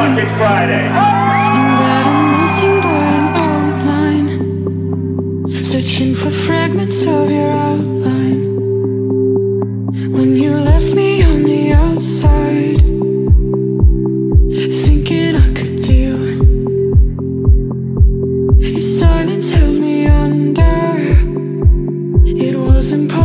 fucking Friday. And that I'm nothing but an outline, searching for fragments of your outline. When you left me on the outside, thinking I could deal, your silence held me under. It was impossible.